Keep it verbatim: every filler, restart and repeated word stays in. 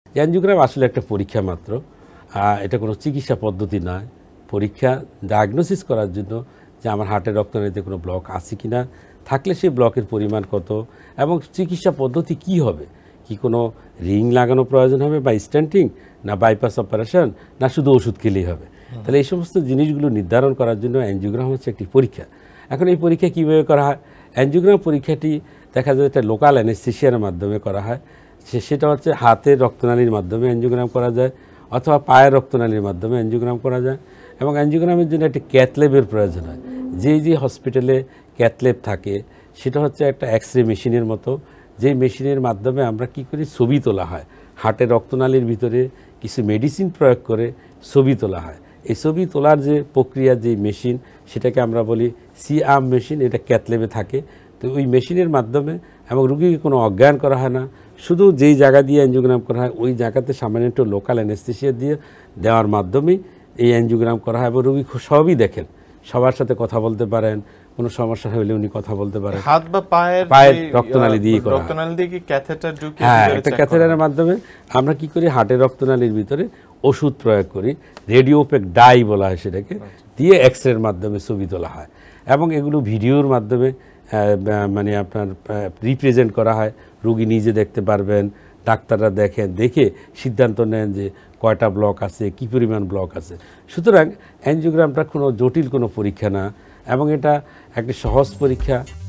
Angiogram আসলে একটা পরীক্ষা মাত্র, এটা কোনো চিকিৎসা পদ্ধতি নয়। পরীক্ষা ডায়াগনোসিস করার জন্য যে আমার হার্টের রক্তনালীতে কোনো ব্লক আছে কি না, থাকলে সেই ব্লকের পরিমাণ কত এবং চিকিৎসা পদ্ধতি কি হবে, কি কোনো রিং লাগানো প্রয়োজন হবে বা স্ট্যান্টিং, না বাইপাস অপারেশন, না শুধু ওষুধ খেলেই হবে। তাহলে এই সমস্ত জিনিসগুলো নির্ধারণ করার জন্য অ্যাঞ্জিওগ্রাম হচ্ছে একটি পরীক্ষা। এখন এই পরীক্ষা কীভাবে করা হয়? অ্যাঞ্জিওগ্রাম পরীক্ষাটি দেখা যায় একটা লোকাল অ্যানেস্থেসিয়ার মাধ্যমে করা হয়। সেটা হচ্ছে হাতের রক্তনালীর মাধ্যমে অ্যাঞ্জিওগ্রাম করা যায় অথবা পায়ের রক্তনালীর মাধ্যমে অ্যাঞ্জিওগ্রাম করা যায়। এবং অ্যাঞ্জিওগ্রামের জন্য একটি ক্যাথল্যাবের প্রয়োজন হয়। যেই যে হসপিটালে ক্যাথল্যাব থাকে সেটা হচ্ছে একটা এক্স রে মেশিনের মতো, যেই মেশিনের মাধ্যমে আমরা কি করি, ছবি তোলা হয়। হার্টের রক্তনালীর ভিতরে কিছু মেডিসিন প্রয়োগ করে ছবি তোলা হয়। এই ছবি তোলার যে প্রক্রিয়া, যে মেশিন, সেটাকে আমরা বলি সি আর্ম মেশিন। এটা ক্যাথল্যাবে থাকে। তো ওই মেশিনের মাধ্যমে এবং রুগীকে কোনো অজ্ঞান করা হয় না, শুধু যেই জায়গা দিয়ে অ্যাঞ্জিওগ্রাম করা হয় ওই জায়গাতে সামান্য একটু লোকাল অ্যানেস্থেসিয়া দিয়ে দেওয়ার মাধ্যমেই এই অ্যাঞ্জিওগ্রাম করা হয়। এবং রুগী সবই দেখেন, সবার সাথে কথা বলতে পারেন, কোনো সমস্যা হলে উনি কথা বলতে পারেন। হাত বা পায়ের পায়ের রক্তনালী দিয়ে করা হয়। রক্তনালী দিয়ে কি ক্যাথেটার ঢুকিয়ে, হ্যাঁ, একটা ক্যাথেটারের মাধ্যমে আমরা কি করি, হার্টের রক্তনালীর ভিতরে ওষুধ প্রয়োগ করি, রেডিওপেক ডাই বলা হয় সেটাকে, দিয়ে এক্স রের মাধ্যমে ছবি তোলা হয়। এবং এগুলো ভিডিওর মাধ্যমে মানে আপনার রিপ্রেজেন্ট করা হয়, রুগী নিজে দেখতে পারবেন, ডাক্তাররা দেখেন, দেখে সিদ্ধান্ত নেন যে কয়টা ব্লক আছে, কী পরিমাণ ব্লক আছে। সুতরাং অ্যাঞ্জিওগ্রামটা কোনো জটিল কোনো পরীক্ষা না এবং এটা একটি সহজ পরীক্ষা।